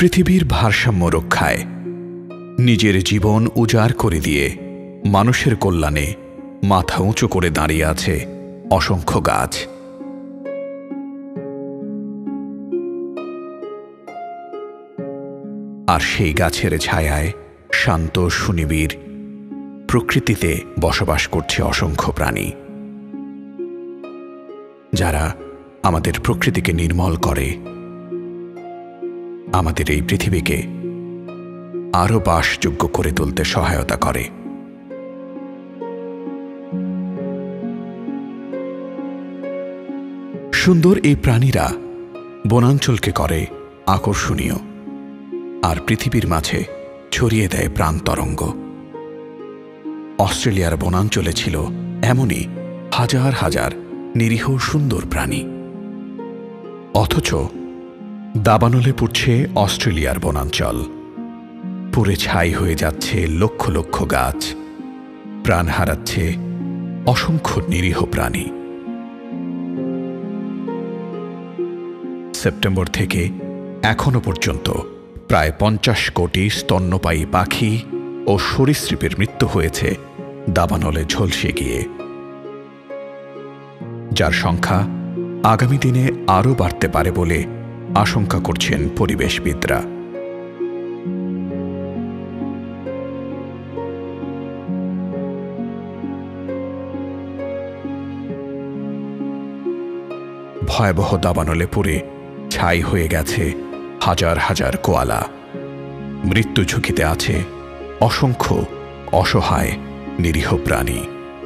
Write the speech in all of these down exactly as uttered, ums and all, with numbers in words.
পৃথিবীর ভারসাম্য রক্ষায় নিজের জীবন উজাড় করে দিয়ে মানুষের কল্যাণে মাথা উঁচু করে দাঁড়িয়ে আছে অসংখ্য গাছ। আর সেই গাছের ছায়ায় শান্ত সুনিবিড় প্রকৃতিতে বসবাস করছে অসংখ্য প্রাণী, যারা আমাদের প্রকৃতিকে নির্মল করে, আমাদের এই পৃথিবীকে আরো বাসযোগ্য করে তুলতে সহায়তা করে। সুন্দর এই প্রাণীরা বনাঞ্চলকে করে আকর্ষণীয়, আর পৃথিবীর মাঝে ছড়িয়ে দেয় প্রাণ তরঙ্গ। অস্ট্রেলিয়ার বনাঞ্চলে ছিল এমনই হাজার হাজার নিরীহ সুন্দর প্রাণী, অথচ দাবানলে পুড়ছে অস্ট্রেলিয়ার বনাঞ্চল, পুড়ে ছাই হয়ে যাচ্ছে লক্ষ লক্ষ গাছ, প্রাণ হারাচ্ছে অসংখ্য নিরীহ প্রাণী। সেপ্টেম্বর থেকে এখনো পর্যন্ত প্রায় পঞ্চাশ কোটি স্তন্যপায়ী পাখি ও সরীসৃপের মৃত্যু হয়েছে দাবানলে ঝলসে গিয়ে, যার সংখ্যা আগামী দিনে আরও বাড়তে পারে বলে আশঙ্কা করছেন পরিবেশবিদরা। ভয়াবহ দাবানলে পুড়ে ছাই হয়ে গেছে হাজার হাজার কোয়ালা, মৃত্যু ঝুঁকিতে আছে অসংখ্য অসহায় নিরীহ প্রাণী।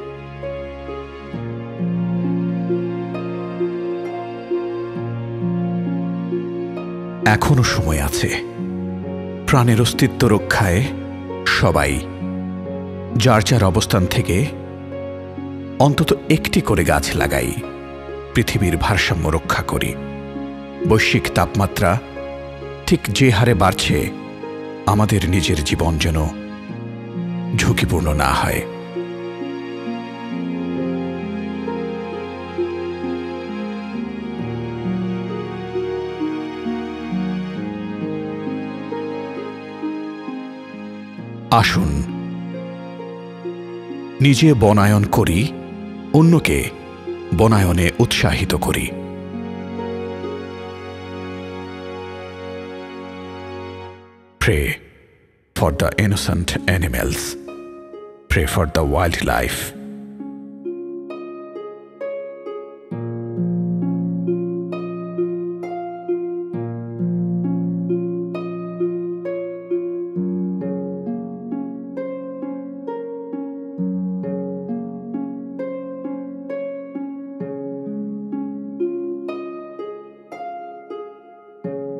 এখনো সময় আছে, প্রাণের অস্তিত্ব রক্ষায় সবাই যার যার অবস্থান থেকে অন্তত একটি করে গাছ লাগাই, পৃথিবীর ভারসাম্য রক্ষা করি। বৈশ্বিক তাপমাত্রা ঠিক যে হারে বাড়ছে, আমাদের নিজের জীবন যেন ঝুঁকিপূর্ণ না হয়। আসুন নিজে বনায়ন করি, অন্যকে বনায়নে উৎসাহিত করি। Pray for the innocent animals. Pray for the wildlife.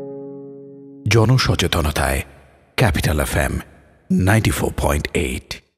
জনসচেতনতায় capital F M ninety four point eight.